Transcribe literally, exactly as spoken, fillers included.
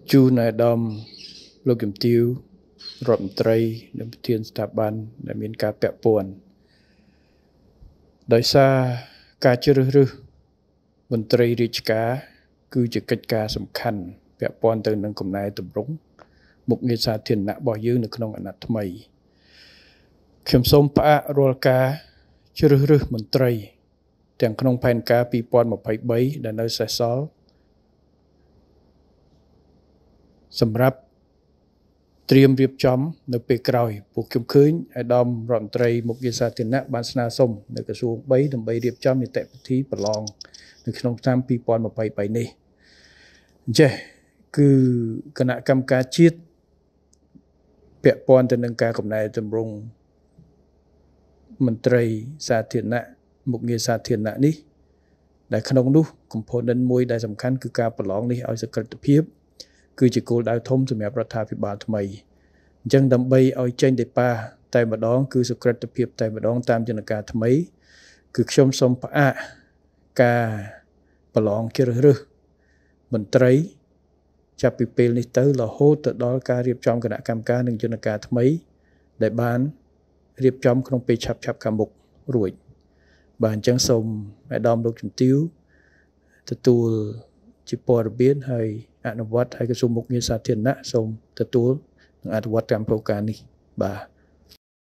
ជួនអាដាមលោកជំទាវរដ្ឋមន្ត្រីនិងប្រធានស្ថាប័នដែលមានការពាក់ព័ន្ធដោយសារការជ្រើសរើសមន្ត្រីរាជការគឺជាកិច្ចការសំខាន់ពាក់ព័ន្ធទៅនឹងកំណែតម្រង់មុខងារសាធារណៈរបស់យើងនៅក្នុងអាណត្តិថ្មីខ្ញុំសូមផ្អាករាល់ការជ្រើសរើសមន្ត្រីទាំងក្នុងផែនការពីរពាន់ម្ភៃបីដែលនៅសេសសល់សម្រាប់ត្រៀមរៀបចំនៅពេលក្រោយពួកខ្ញុំឃើញអាដាមរដ្ឋមន្ត្រីមុខងារសាធារណៈបានស្នើសុំនៅក្រសួងបីដើម្បីរៀបចំនីតិវិធីប្រឡងនៅក្នុងឆ្នាំពីរពាន់ម្ភៃបីនេះអញ្ចេះគឺគណៈកម្មការជាតិពាក់ព័ន្ធទៅនឹងការកំណែតម្រង់មន្ត្រីសាធារណៈមុខងារសាធារណៈនេះដែលក្នុងនោះ component មួយដែលសំខាន់គឺការប្រឡងនេះឲ្យសក្តិភាពគឺជាគោលដៅធំសម្រាប់រដ្ឋាភិបាលថ្មីអញ្ចឹងដើម្បីឲ្យចេញដេប៉ាតែម្ដងគឺសក្តិភាពតែម្ដងតាមយន្តការថ្មីគឺខ្ញុំសូមផ្អាកការប្រឡងជ្រើសរើសមន្ត្រីចាប់ពីពេលនេះទៅរហូតទៅដល់ការរៀបចំគណៈកម្មការនិងយន្តការថ្មីដែលបានរៀបចំក្នុងពេលឆាប់ៗខាងមុខរួចបាទអញ្ចឹងសូមអាដាមលោកជំទាវទទួលជាព័ត៌មានហើយអនុវត្តឲ្យក្រសួងមុខងារសាធារណៈសូមទទួលនិងអនុវត្តតាមប្រការនេះបាទ